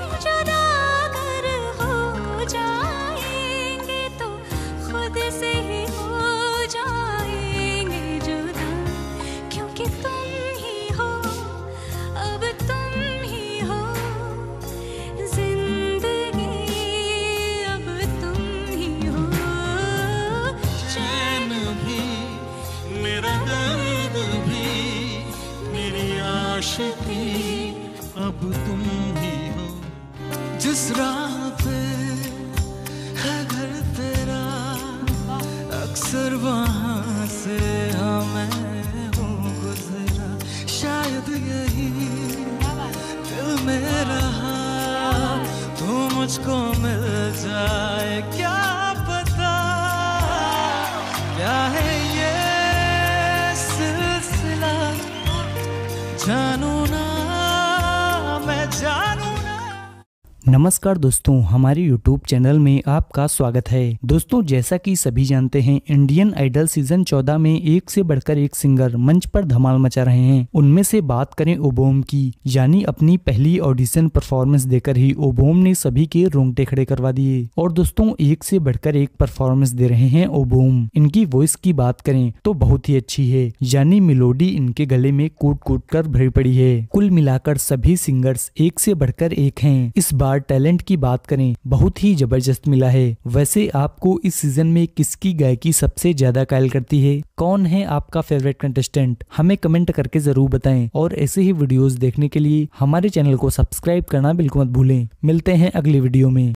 जुदा अगर हो जाएंगे तो खुद से ही हो जाएंगे जुदा, क्योंकि तुम ही हो, अब तुम ही हो जिंदगी, अब तुम ही हो। चैन भी मेरा दर्द भी मेरी आशिकी, अब तुम ही हो। जिस राह पे है घर तेरा, अक्सर वहाँ से मैं हूँ गुजरा। शायद यही दिल में रहा तो मुझको मिल जाए, क्या पता क्या है ये सिलसिला। जानू ना मैं जानू ना। नमस्कार दोस्तों, हमारे YouTube चैनल में आपका स्वागत है। दोस्तों, जैसा कि सभी जानते हैं, इंडियन आइडल सीजन 14 में एक से बढ़कर एक सिंगर मंच पर धमाल मचा रहे हैं। उनमें से बात करें ओबोम की, यानी अपनी पहली ऑडिशन परफॉर्मेंस देकर ही ओबोम ने सभी के रोंगटे खड़े करवा दिए। और दोस्तों, एक से बढ़कर एक परफॉर्मेंस दे रहे हैं ओबोम। इनकी वॉइस की बात करें तो बहुत ही अच्छी है, यानी मेलोडी इनके गले में कूट कूट कर भरी पड़ी है। कुल मिलाकर सभी सिंगर्स एक से बढ़कर एक हैं। इस बार टैलेंट की बात करें, बहुत ही जबरदस्त मिला है। वैसे आपको इस सीजन में किसकी गायकी सबसे ज्यादा कायल करती है? कौन है आपका फेवरेट कंटेस्टेंट? हमें कमेंट करके जरूर बताएं। और ऐसे ही वीडियोस देखने के लिए हमारे चैनल को सब्सक्राइब करना बिल्कुल मत भूलें। मिलते हैं अगली वीडियो में।